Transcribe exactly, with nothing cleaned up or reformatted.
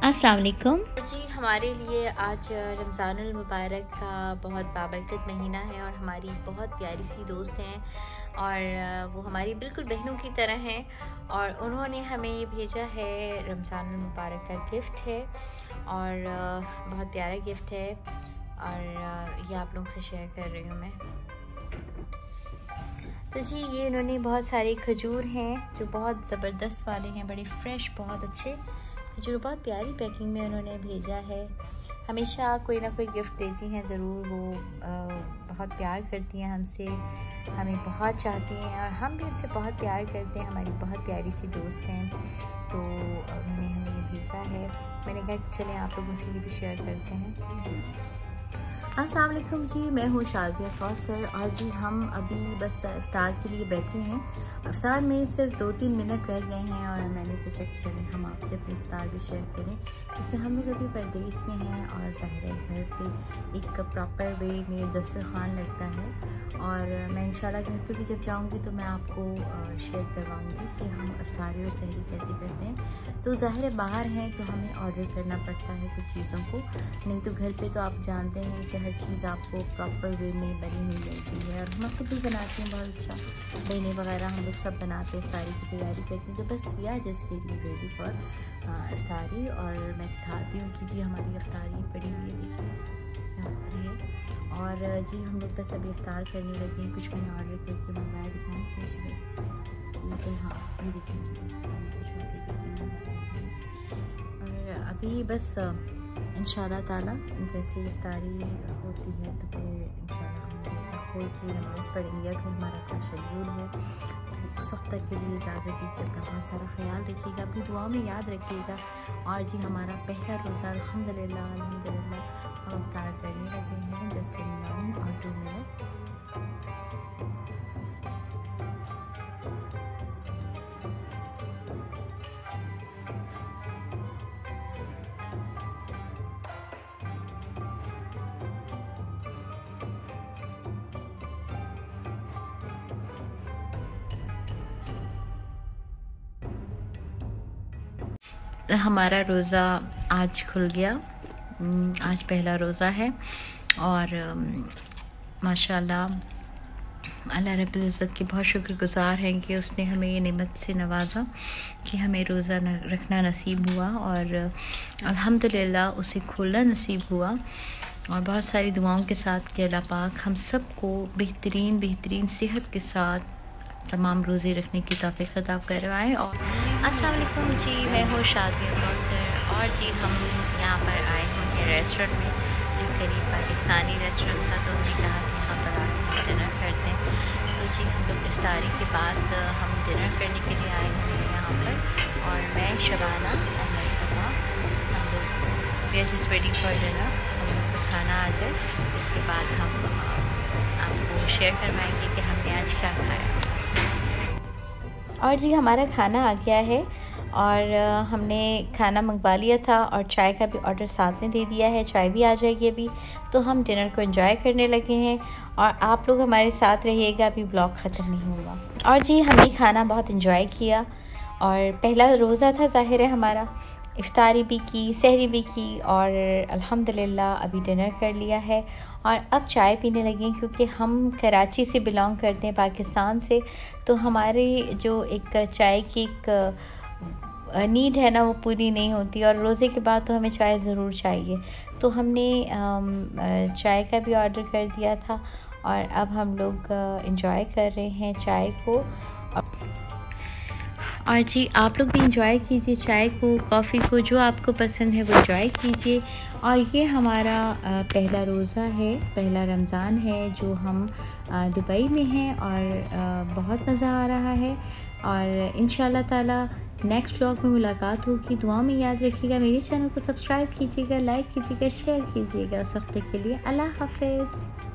अस्सलाम वालेकुम जी। हमारे लिए आज रमज़ानुल मुबारक का बहुत बाबरकत महीना है और हमारी बहुत प्यारी सी दोस्त हैं और वो हमारी बिल्कुल बहनों की तरह हैं और उन्होंने हमें ये भेजा है रमज़ानुल मुबारक का गिफ्ट है और बहुत प्यारा गिफ्ट है और ये आप लोगों से शेयर कर रही हूँ मैं। तो जी ये इन्होंने बहुत सारे खजूर हैं जो बहुत ज़बरदस्त वाले हैं, बड़े फ्रेश, बहुत अच्छे जो बहुत प्यारी पैकिंग में उन्होंने भेजा है। हमेशा कोई ना कोई गिफ्ट देती हैं ज़रूर, वो आ, बहुत प्यार करती हैं हमसे, हमें बहुत चाहती हैं और हम भी उनसे बहुत प्यार करते हैं। हमारी बहुत प्यारी सी दोस्त हैं, तो उन्होंने हमें ये भेजा है। मैंने कहा कि चलें आप लोगों से ये भी शेयर करते हैं। अस्सलाम वालेकुम जी, मैं हूँ शाज़िया कौसर और जी हम अभी बस इफ्तार के लिए बैठे हैं। इफ्तार में सिर्फ दो तीन मिनट रह गए हैं और मैंने सोचा कि चलें हम आपसे अपनी इफ्तार भी शेयर करें, क्योंकि हम लोग अभी परदेश में हैं और ज़ाहिर है घर पे एक प्रॉपर वे में दस्तरखान लगता है और मैं इंशाल्लाह घर पे भी जब जाऊँगी तो मैं आपको शेयर करवाऊँगी कि हम इफ्तारी और सहरी कैसे करते हैं। तो ज़ाहिर है बाहर हैं तो हमें ऑर्डर करना पड़ता है कुछ चीज़ों को, नहीं तो घर पे तो आप जानते हैं कि हर चीज़ आपको प्रॉपर वे में बनी हुई मिलती है और हम खुद भी बनाते हैं बहुत अच्छा। बहने वगैरह हम लोग सब बनाते हैं, इफ्तारी की तैयारी करते हैं। तो बस we are just waiting ready for इफ्तारी और मैं दिखाती हूँ कि जी हमारी इफ्तारी पड़ी हुई है, देखिए यहाँ पर है। और जी हम लोग बस अभी इफ्तार करने लगे हैं। कुछ मैंने ऑर्डर करके मंगवाया, दिखाएँ लेकिन हाँ ये देखिए कुछ ऑर्डर और अभी बस इंशाल्लाह ताला जैसे इफ्तारी होती है तो फिर इंशाल्लाह हम खोल के नमाज़ पढ़ेंगे। फिर हमारा क्या शेड्यूल है तो उस वक्त तक के लिए इजाज़त दीजिए। अपना बहुत सारा ख्याल रखिएगा, अपनी दुआओं में याद रखिएगा। और जी हमारा पहला रोज़ा अल्हम्दुलिल्लाह अल्हम्दुलिल्लाह हम इफ्तार करने लगे हैं जस्ट इन वन और टू मिनट। हमारा रोज़ा आज खुल गया, आज पहला रोज़ा है और माशाल्लाह अल्लाह रब्बुल इज़्ज़त के बहुत शुक्रगुज़ार हैं कि उसने हमें ये नेमत से नवाजा कि हमें रोज़ा न, रखना नसीब हुआ और अल्हम्दुलिल्लाह उसे खोलना नसीब हुआ और बहुत सारी दुआओं के साथ कि अल्लाह पाक हम सबको बेहतरीन बेहतरीन सेहत के साथ तमाम रोज़े रखने की तौफ़ीक़ अता करवाएं। और अस्सलाम वालेकुम जी, मैं हूँ शाज़िया कौसर और जी हम यहाँ पर आए हैं रेस्टोरेंट में जो करीब पाकिस्तानी रेस्टोरेंट था, तो हमने कहा कि यहाँ पर आके हम डिनर करते हैं। तो जी हम लोग इफ्तारी के बाद हम डिनर करने के लिए आए हुए हैं यहाँ पर और मैं शबाना और मुस्तफ़ा हम लोग we are just waiting for dinner. हम लोग का खाना आ जाए, इसके बाद हम आपको शेयर करवाएंगे कि हमने आज क्या खाया। और जी हमारा खाना आ गया है और हमने खाना मंगवा लिया था और चाय का भी ऑर्डर साथ में दे दिया है, चाय भी आ जाएगी अभी। तो हम डिनर को एंजॉय करने लगे हैं और आप लोग हमारे साथ रहिएगा, अभी ब्लॉग ख़त्म नहीं हुआ। और जी हमने खाना बहुत एंजॉय किया और पहला रोज़ा था ज़ाहिर है हमारा, इफ्तारी भी की, सहरी भी की और अल्हम्दुलिल्लाह अभी डिनर कर लिया है और अब चाय पीने लगे क्योंकि हम कराची से बिलोंग करते हैं, पाकिस्तान से। तो हमारी जो एक चाय की एक नीड है ना वो पूरी नहीं होती और रोज़े के बाद तो हमें चाय ज़रूर चाहिए। तो हमने चाय का भी ऑर्डर कर दिया था और अब हम लोग एंजॉय कर रहे हैं चाय को। और जी आप लोग भी इंजॉय कीजिए चाय को, कॉफ़ी को, जो आपको पसंद है वो इंजॉय कीजिए। और ये हमारा पहला रोज़ा है, पहला रमज़ान है जो हम दुबई में हैं और बहुत मज़ा आ रहा है और इंशाल्लाह ताला नेक्स्ट व्लॉग में मुलाकात होगी। दुआ में याद रखिएगा, मेरे चैनल को सब्सक्राइब कीजिएगा, लाइक कीजिएगा, शेयर कीजिएगा। उस वक्त के लिए अल्लाह हाफ़िज़।